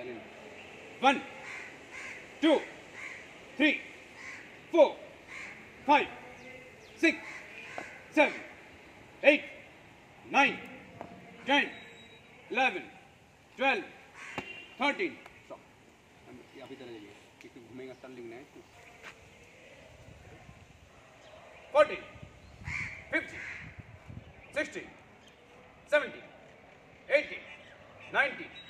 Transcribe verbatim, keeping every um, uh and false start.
One two three four five six seven eight nine ten eleven twelve thirteen. अभी तरह जाइए क्योंकि घूमेगा स्टर्लिंग ने। Fourteen fifteen sixteen seventeen eighteen nineteen